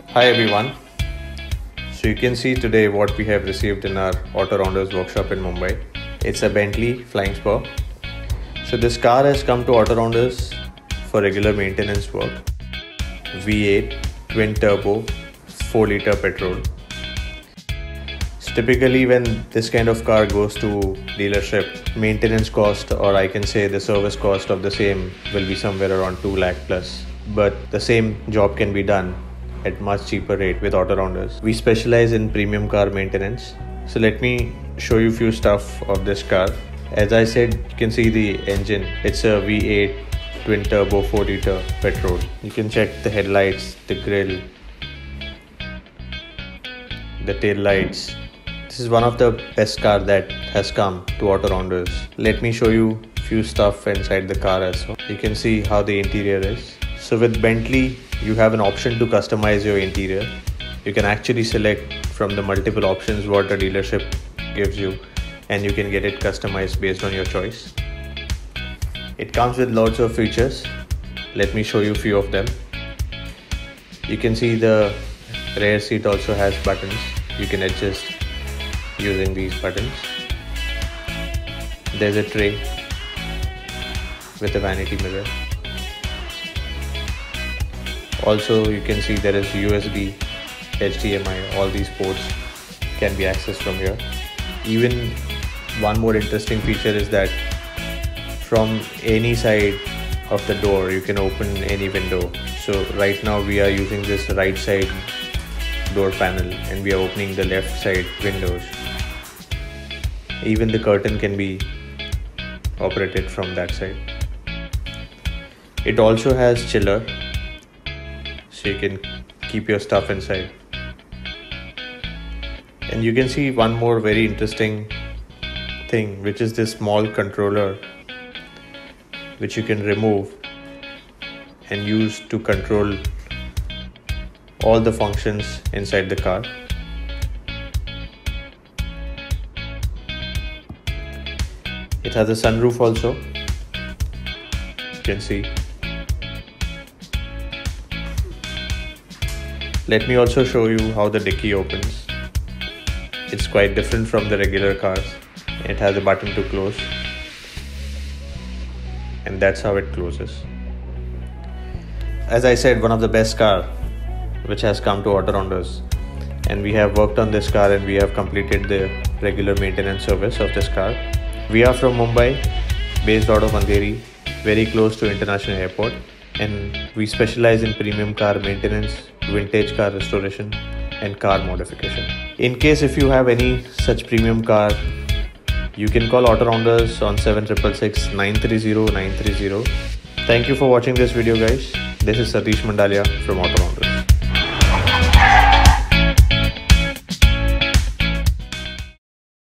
Hi everyone. So you can see today what we have received in our Autorounders workshop in Mumbai. It's a Bentley Flying Spur. So this car has come to Autorounders for regular maintenance work. V8 twin turbo 4-liter petrol. So typically when this kind of car goes to dealership, maintenance cost, or I can say the service cost of the same, will be somewhere around 2 lakh plus. But the same job can be done at much cheaper rate with Autorounders. We specialize in premium car maintenance. So let me show you few stuff of this car. As I said, you can see the engine. It's a V8 twin turbo 4-liter petrol. You can check the headlights, the grille, the tail lights. This is one of the best car that has come to Autorounders. Let me show you few stuff inside the car as well. You can see how the interior is. So with Bentley, you have an option to customize your interior. You can actually select from the multiple options what a dealership gives you, and you can get it customized based on your choice. It comes with lots of features. Let me show you few of them. You can see the rear seat also has buttons. You can adjust using these buttons. There's a tray with a vanity mirror. Also, you can see there is USB, HDMI, all these ports can be accessed from here. Even one more interesting feature is that from any side of the door, you can open any window. So right now we are using this right side door panel and we are opening the left side windows. Even the curtain can be operated from that side. It also has chiller, so you can keep your stuff inside. And you can see one more very interesting thing, which is this small controller which you can remove and use to control all the functions inside the car. It has a sunroof also, you can see. Let me also show you how the dicky opens. It's quite different from the regular cars. It has a button to close, and that's how it closes. As I said, one of the best car which has come to Autorounders, and we have worked on this car and we have completed the regular maintenance service of this car. We are from Mumbai, based out of Andheri, very close to International Airport, and we specialize in premium car maintenance, vintage car restoration and car modification. In case if you have any such premium car, you can call Autorounders on 7666 930 930. Thank you for watching this video, guys. This is Satish Mandalia from Autorounders.